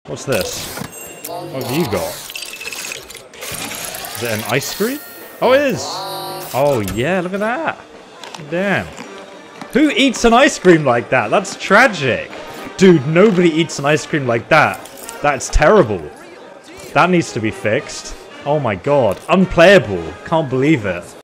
What's this? What have you got? Is it an ice cream? Oh, it is! Oh, yeah, look at that. Damn. Who eats an ice cream like that? That's tragic. Dude, nobody eats an ice cream like that. That's terrible. That needs to be fixed. Oh my god. Unplayable. Can't believe it.